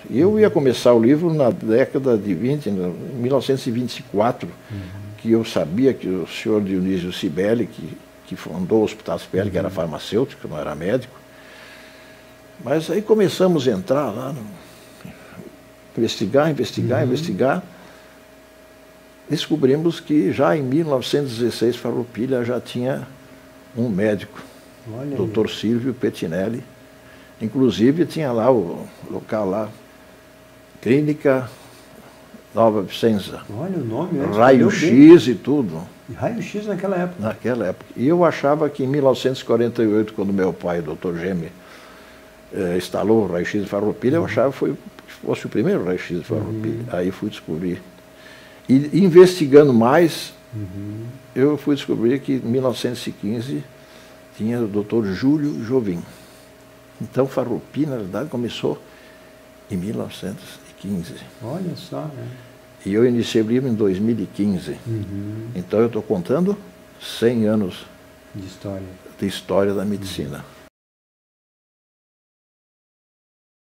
Eu ia começar o livro na década de 20, em 1924, que eu sabia que o senhor Dionísio Cibele, que fundou o Hospital Cibele, que era farmacêutico, não era médico. Mas aí começamos a entrar lá, investigar. Descobrimos que já em 1916 Farroupilha já tinha um médico, Dr. Silvio Pettinelli. Inclusive tinha lá o local lá, Clínica Nova Vicenza. Olha o nome, raio-x e tudo. Raio-x naquela época? Naquela época. E eu achava que em 1948, quando meu pai, o Dr. Geme, instalou o raio-x de Farroupilha, eu achava que fosse o primeiro raio-x de Farroupilha. Aí fui descobrir. E investigando mais, eu fui descobrir que em 1915 tinha o Dr. Júlio Jovim. Então Farroupilha, na verdade, começou em 1915. Olha só, né? E eu iniciei o livro em 2015. Então eu estou contando 100 anos de história da medicina.